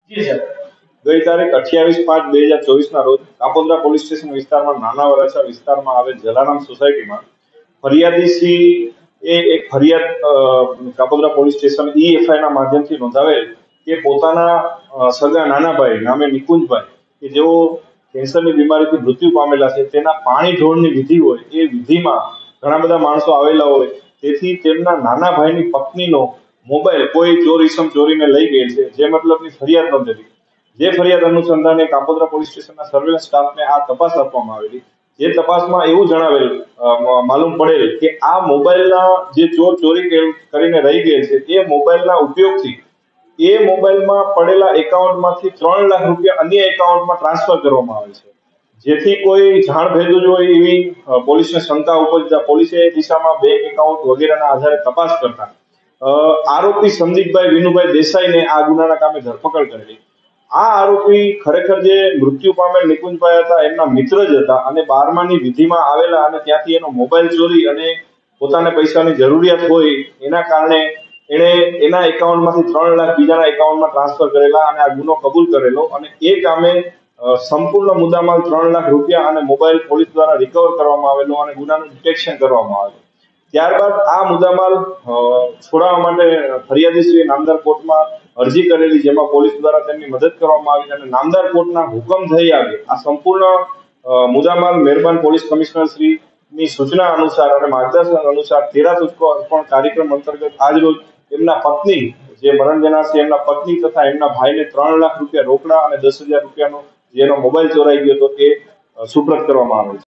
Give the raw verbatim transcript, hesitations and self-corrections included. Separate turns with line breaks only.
જી sir. ગઈ તારીખ અઠ્યાવીસ પાંચ બે હજાર ચોવીસ ના રોજ કાપોદ્રા પોલીસ સ્ટેશન વિસ્તારમાં નાના વરાછા વિસ્તારમાં આવેલ જલારામ સોસાયટીમાં ફરિયાદી શ્રી એ એક ફરિયાદ અ, કાપોદ્રા પોલીસ સ્ટેશન ઈ એફઆઈ ના માધ્યમથી નોંધાવેલ કે પોતાના અ, સગા નાના ભાઈ નામે નિકુંજભાઈ કે જેઓ કેન્સરની બીમારીથી મૃત્યુ પામેલા છે તેના પાણી ઢોળની વિધિ હોય એ વિધિમાં ઘણા બધા માણસો આવેલા હોય તેથી તેમના નાના ભાઈની પત્નીનો મોબાઈલ કોઈ ચોર ઈસમ ચોરીને લઈ ગયેલ છે જે મતલબની ફરિયાદ નોંધેલી. જે ફરિયાદ અનુસંધાને કાપોદ્રા પોલીસ સ્ટેશનના સર્વેલન્સ સ્ટાફને આ તપાસ આપવામાં આવેલી. જે તપાસમાં એવું જણાવેલ અ, મ- માલુમ પડેલ કે આ મોબાઈલના જે ચોર ચોરી કે- કરીને રહી ગયેલ છે એ મોબાઈલના ઉપયોગથી એ મોબાઈલમાં પડેલા એકાઉન્ટમાંથી ત્રણ લાખ રૂપિયા અન્ય એકાઉન્ટમાં ટ્રાન્સફર કરવામાં આવે છે. જેથી કોઈ જાણ ભેદું જ હોય એવી અ, પોલીસને શંકા ઉપજતા પોલીસે એ દિશામાં બેંક એકાઉન્ટ વગેરેના આધારે તપાસ કરતા અ, આરોપી સંદીપભાઈ વિનુભાઈ દેસાઈને આ ગુનાના કામે ધરપકડ કરેલી. આ આરોપી ખરેખર જે મૃત્યુ પામેલ નિકુંજભાઈ હતા એમના મિત્ર જ હતા અને બારમાની વિધિમાં આવેલા અને ત્યાંથી એનો મોબાઈલ ચોરી અને પોતાને પૈસાની જરૂરિયાત હોય એના કારણે એણે એના એકાઉન્ટમાંથી ત્રણ લાખ બીજાના એકાઉન્ટમાં ટ્રાન્સફર કરેલા અને આ ગુનો કબૂલ કરેલો અને એ કામે અ, સંપૂર્ણ મુદ્દામાલ ત્રણ લાખ રૂપિયા અને મોબાઈલ પોલીસ દ્વારા રિકવર કરવામાં આવેલો અને ગુનાનું ડિટેક્શન કરવામાં આવેલું. ત્યારબાદ આ મુદ્દામાલ અ, છોડાવવા માટે ફરિયાદીશ્રીએ નામદાર કોર્ટમાં અરજી કરેલી જેમાં પોલીસ દ્વારા તેમની મદદ કરવામાં આવી અને નામદાર કોર્ટના હુકમ થઈ આવે આ સંપૂર્ણ અ, મુદ્દામાલ મહેરબાન પોલીસ કમિશનર શ્રીની સૂચના અનુસાર અને માર્ગદર્શન અનુસાર તેરા તુસ્કો અર્પણ કાર્યક્રમ અંતર્ગત આજરોજ એમના પત્ની જે મરણ જનાર છે એમના પત્ની તથા એમના ભાઈને ત્રણ લાખ રૂપિયા રોકડા અને દસ હજાર રૂપિયાનો જેનો મોબાઈલ ચોરાઈ ગયો હતો એ અ, સુપ્રત કરવામાં આવે છે.